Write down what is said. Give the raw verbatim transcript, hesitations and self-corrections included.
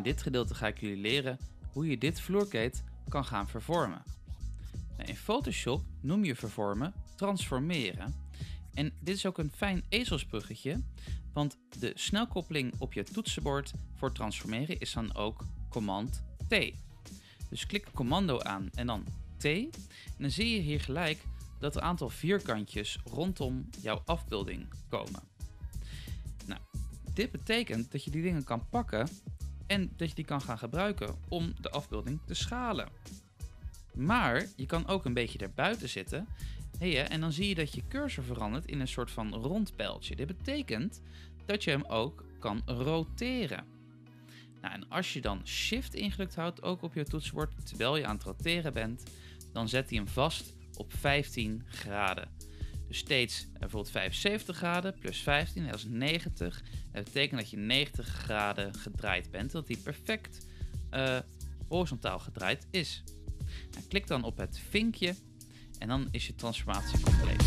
In dit gedeelte ga ik jullie leren hoe je dit vloerkleed kan gaan vervormen. Nou, in Photoshop noem je vervormen transformeren. En dit is ook een fijn ezelsbruggetje, want de snelkoppeling op je toetsenbord voor transformeren is dan ook Command T. Dus klik commando aan en dan T. En dan zie je hier gelijk dat er een aantal vierkantjes rondom jouw afbeelding komen. Nou, dit betekent dat je die dingen kan pakken en dat je die kan gaan gebruiken om de afbeelding te schalen. Maar je kan ook een beetje erbuiten zitten. Hey, en dan zie je dat je cursor verandert in een soort van rond pijltje. Dit betekent dat je hem ook kan roteren. Nou, en als je dan Shift ingedrukt houdt, ook op je toetsenbord, terwijl je aan het roteren bent, dan zet hij hem vast op vijftien graden. Dus steeds bijvoorbeeld vijfenzeventig graden plus vijftien, dat is negentig. Dat betekent dat je negentig graden gedraaid bent, dat hij perfect uh, horizontaal gedraaid is. Nou, klik dan op het vinkje en dan is je transformatie compleet.